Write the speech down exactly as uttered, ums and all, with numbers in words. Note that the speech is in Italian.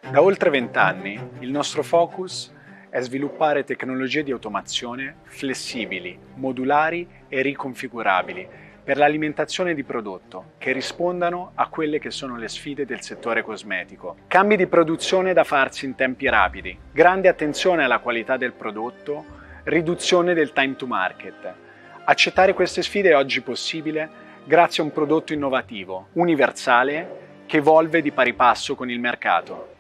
Da oltre vent'anni il nostro focus è sviluppare tecnologie di automazione flessibili, modulari e riconfigurabili per l'alimentazione di prodotto che rispondano a quelle che sono le sfide del settore cosmetico. Cambi di produzione da farsi in tempi rapidi, grande attenzione alla qualità del prodotto, riduzione del time to market. Accettare queste sfide è oggi possibile grazie a un prodotto innovativo, universale, che evolve di pari passo con il mercato.